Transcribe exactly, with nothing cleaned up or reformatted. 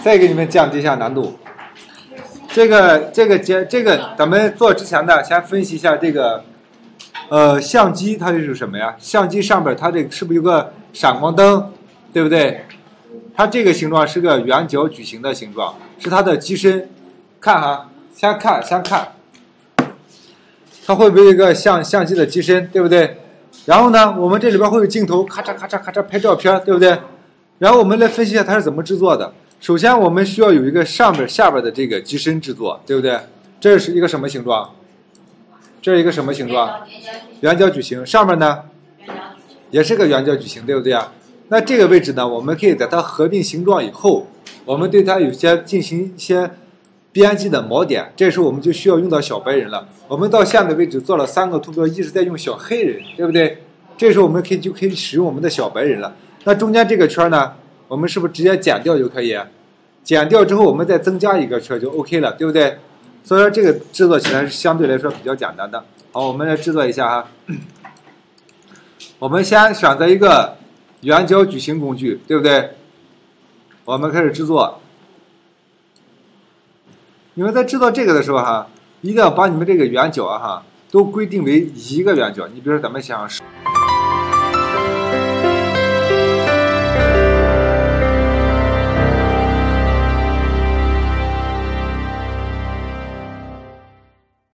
再给你们降低一下难度。这个这个节这个咱们做之前呢，先分析一下这个，呃，相机它这是什么呀？相机上边它这个是不是有个闪光灯，对不对？它这个形状是个圆角矩形的形状，是它的机身。看哈，先看先看，它会不会有一个相相机的机身，对不对？然后呢，我们这里边会有镜头，咔嚓咔嚓咔嚓拍照片，对不对？然后我们来分析一下它是怎么制作的。首先，我们需要有一个上边下边的这个机身制作，对不对？这是一个什么形状？这是一个什么形状？圆角矩形。上面呢，也是个圆角矩形，对不对啊？那这个位置呢，我们可以在它合并形状以后，我们对它有些进行一些编辑的锚点。这时候我们就需要用到小白人了。我们到现在为止做了三个图标，一直在用小黑人，对不对？这时候我们可以就可以使用我们的小白人了。那中间这个圈呢？我们是不是直接剪掉就可以？剪掉之后，我们再增加一个圈就 OK 了，对不对？所以说这个制作起来是相对来说比较简单的。好，我们来制作一下哈。我们先选择一个圆角矩形工具，对不对？我们开始制作。你们在制作这个的时候哈，一定要把你们这个圆角啊哈都规定为一个圆角。你比如说咱们想。